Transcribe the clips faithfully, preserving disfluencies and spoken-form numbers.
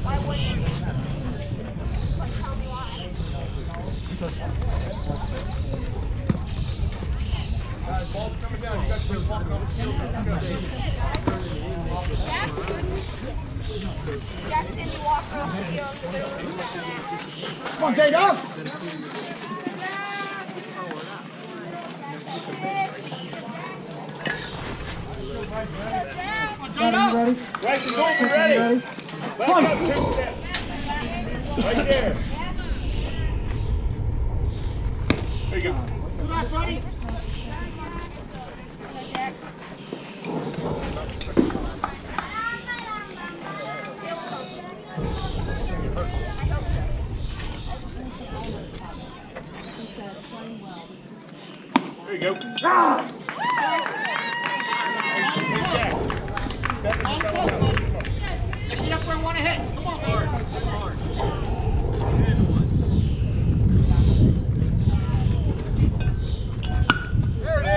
Why wouldn't you? Like, tell me why. Guys, ball's coming down. You guys just walk on the field. Jaxx gonna be walking off the field. Come on, J-Dog! Ready? Right, you go, be ready. Come on. Right there. There you go. Good luck, buddy. There you go. Ah! Get up where I want to hit. Come on, hard. Hard. There it is.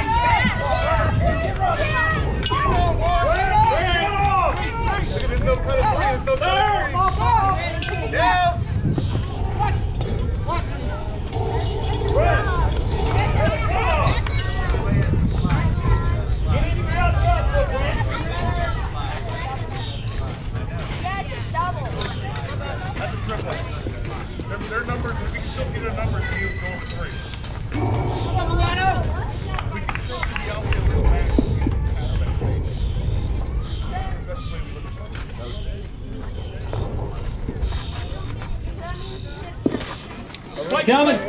Look at this little cut of play. There's no cut of play. Down. Run. That's a triple. Their, their numbers, we can still see their numbers when he was going for three. We can still see the outfield as bad as we get past that page. That's the way we look at it. Coming!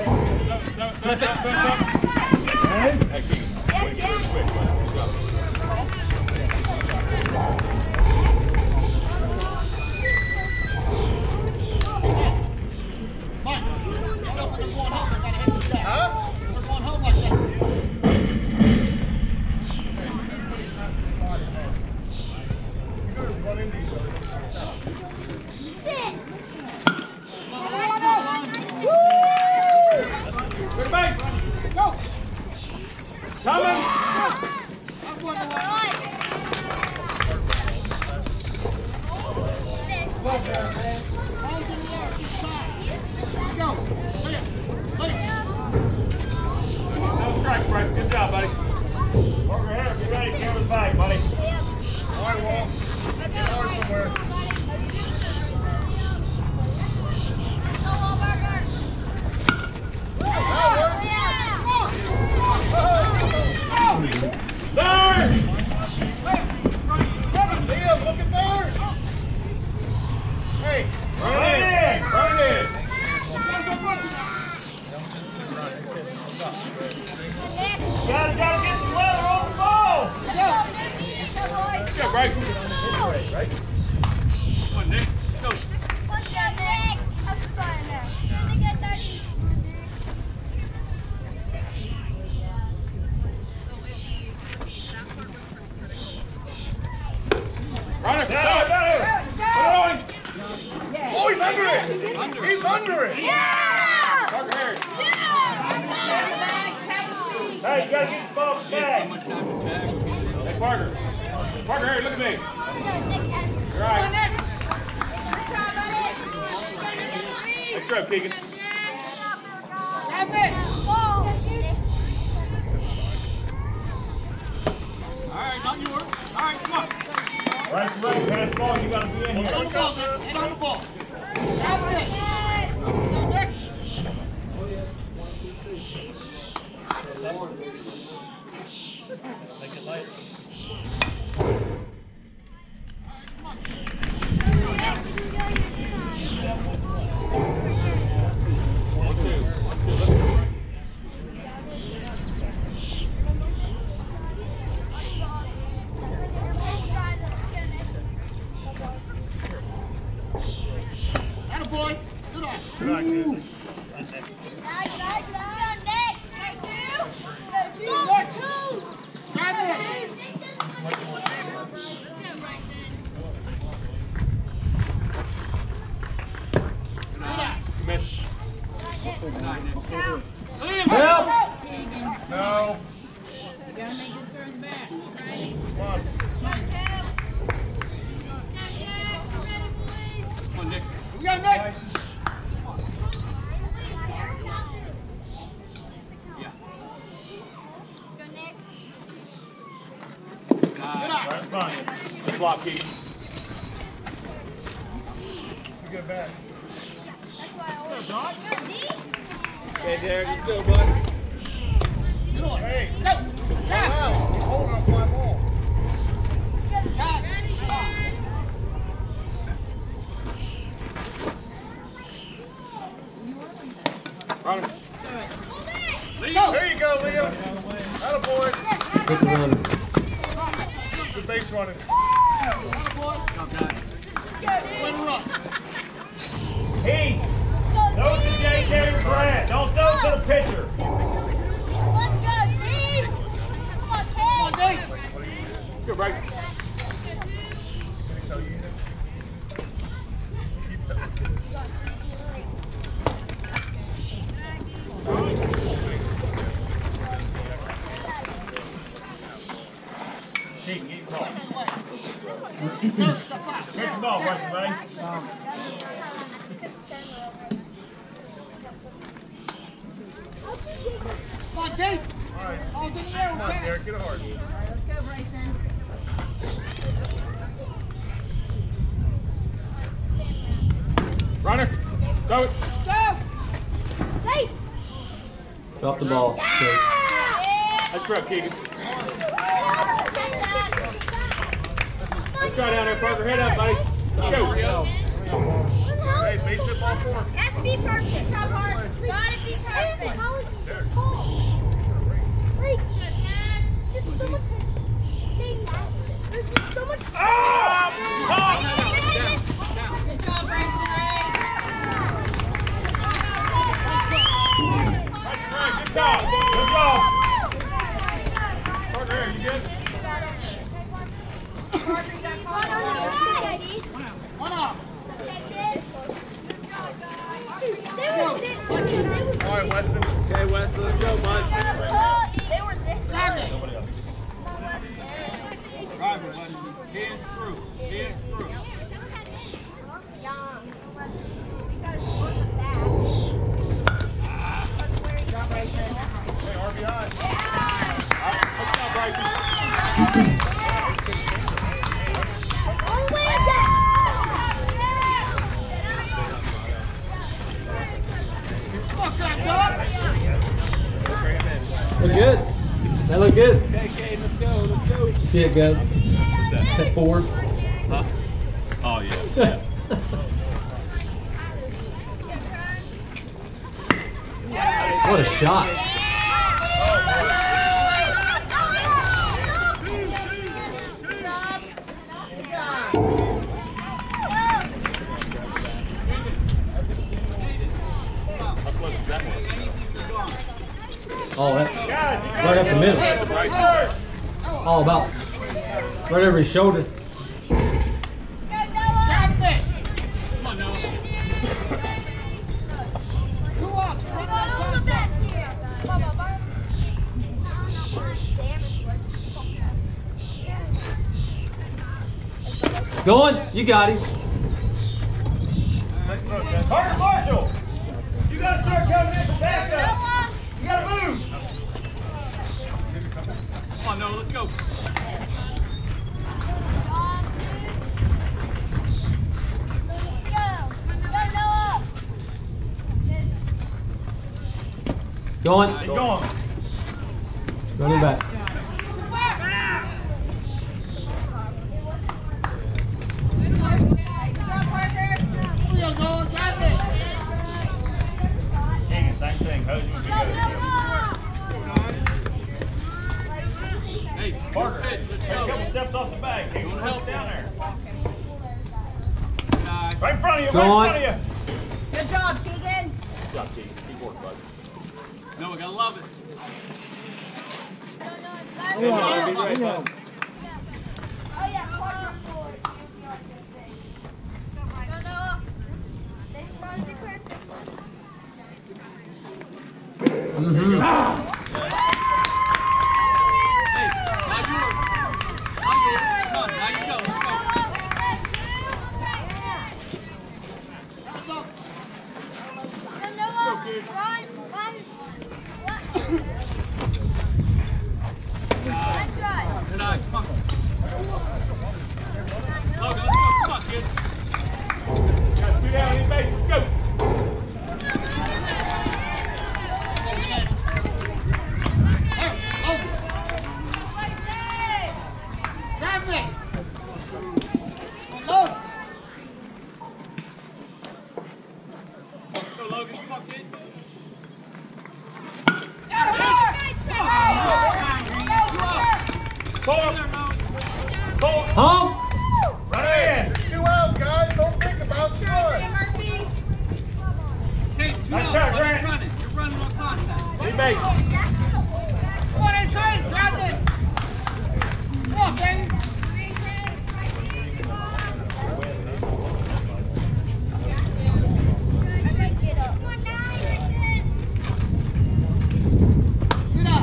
Good job, buddy. Over here, be ready. Camera's back, buddy. All right, Walt. Get hard somewhere. Third! Liam, look at third! Hey, run in! Run in! Gotta, gotta get the leather on the ball! Good job, Bryce. Right? Come on, Nick. Go. What's up, Nick? How's the fun in there? Runner, down, down here! Put it on! Oh, he's under it! Under. He's under it! Yeah! Parker Harris. Yeah! Hey, you gotta get the ball back. Hey, Parker. Parker Harris, look at me. All right. Nice job, Keegan. Grab it! All right, not yours. All right, come on. Right, right, pass the ball. You gotta be in here. On the ball, Nick. On the ball. Grab it! Make it lighter. One, two. One, two. Attaboy. Good on. Good night, kid. Miss. Help! No. You gotta make your turn back. Come on. Ready, please? job, Keegan. Good back. Okay, Derek, let's go, bud. Hey, go! Wow, he's holding on fly ball. Runner. Go. There you go, Liam. Atta boy. Get the run. Good base running. Heath, throw to J J Grant. Don't throw to the pitcher. Let's go, team! Come on, Kate! Good break. Keegan, get the ball. Take the ball, Frankie, buddy. Come on, Kate. All right. All's in the air, Come on, okay? Derek, get it hard. Let's go, Bryson. Runner, throw it. Go! Safe! Drop the ball. Okay. Let's grab Keegan. Let's try down there, Parker. Head up, buddy. Let's go. Hey, base hit ball four. Has to be perfect. How hard? Gotta be perfect. How is it cold? Like, just so much things. There's just so much. Ah! Good job, Bryson. Right, good job. Good job. Parker, here, you good? Parker, you got caught. Ready? One up. All right, Weston. Okay, Wesley, let's go, bud. They were this way. Nobody else. Driver, buddy. Hands through. Hands through. Hey, R B I. Let's go, Bryson. Look good. That look good. Okay, Kate, let's go, let's go. See it, guys. What's that? Step forward. Huh? Oh, yeah. yeah. What a shot. How close is that one? Oh, that right up the middle. All about right over his shoulder. Come on, Noah. Two up. Going. You got him. Nice throw, Ken. Carter Marshall, you got to start coming in for backup. You got to move. Come on, Noah, let's go. Going. Keep going. Running back. Keegan, same thing. Hose you Hey, Parker, take a couple steps off the bag. Keegan, help down there. Right in front of you, Go right on. in front of you. Good job, Keegan. Good job, Keegan. Keep working, bud. No, we gotta love it. Good job, be right, bud. Mm-hmm. Ah! Hey, not yours. Not yours. Come on, now you go. Let's go. Good night. Logan, come on, kid. Home! Run in! Two outs, guys. Don't think about scoring. Hey, two Nice out, shot, buddy. Grant. You're running. You're running on contact. Lead base. Come on, in, Trey. Grab it. Come on, baby. Get up.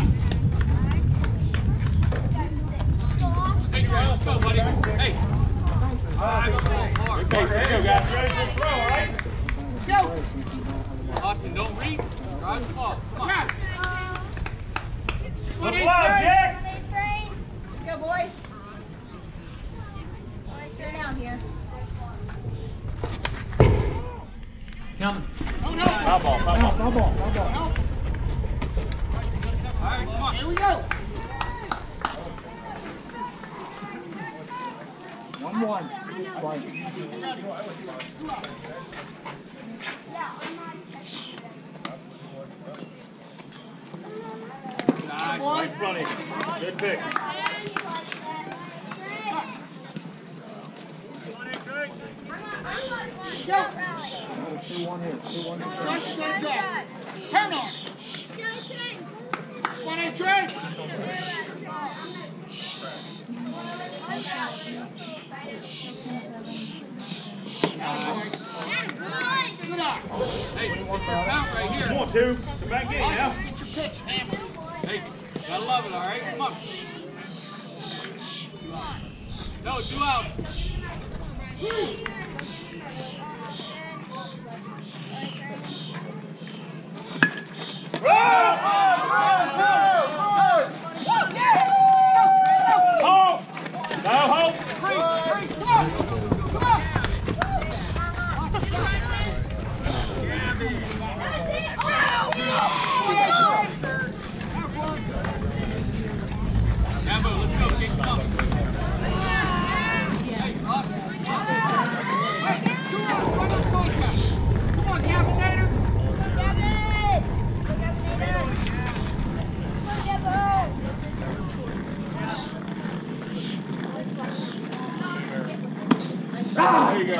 Hey, Grant, let's go, buddy. Hey. All right, go hard. Lead base. There you go, guys. Ready for the throw, all right? Go. Austin, don't read. Drive the ball. Come on. Grab. Good love, Jax. Go, boys. Get down here. Coming. No, no. Foul ball, foul ball. Foul ball, foul ball. Help. All right, come on. Here we go. One one. Nice. Right front of you. Good pick. Go. Two one here. Two one Trent's gonna drop. Turn on. Come on, in, Trey. Good eye. Hey, it's your count right here. Come on, two. Come back in, now. Get your pitch, Hammer. Hey, gotta love it, all right? Come on. No, two out. Run! Hold! No, hold! Gambo, let's go. Get come on. Hey, Austin, come on. Come on, Gavinator. There you go.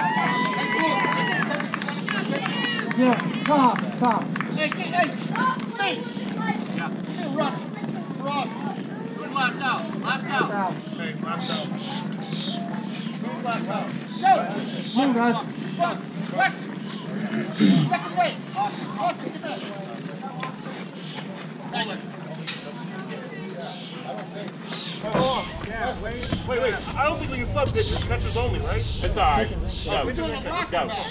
Yeah, top, top. Hey, hey, hey, stay. Yeah. Stay running. For Austin. Who's left out? Left out. Out. Hey, left out. Who's left out? Go. Come on, guys. Come on. Weston. Second base. Austin, Austin, get that. Thank you. Yeah, wait, wait, wait. I don't think we can sub pitchers. Catchers only, right? It's all right. Go. We're doing a block Go. now.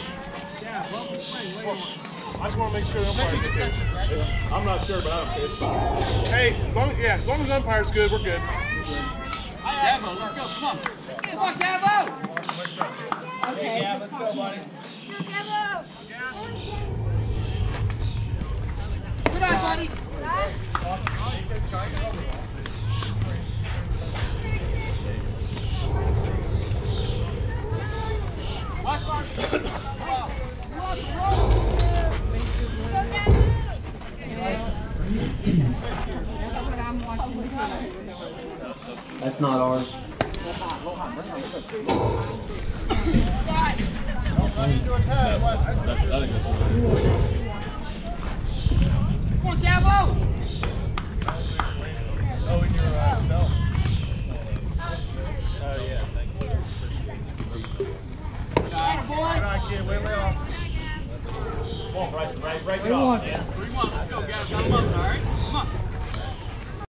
I just want to make sure the umpires are good. I'm not sure, but I don't care. Hey, as long, yeah, as long as the umpire's good, we're good. Gambo, let's go. Come on. Come on, Gavo. Okay. Yeah, let's go, buddy. Good night, buddy. Watch, Mark. Come on. Watch, roll. That's not ours. Come on, Gavo. Oh, in your uh, cell. Oh, yeah, thank you. Atta boy. Good night, kid. Way, way off. Come on, right, right, right, They won. three one. Let's go, Gambo. Got him up.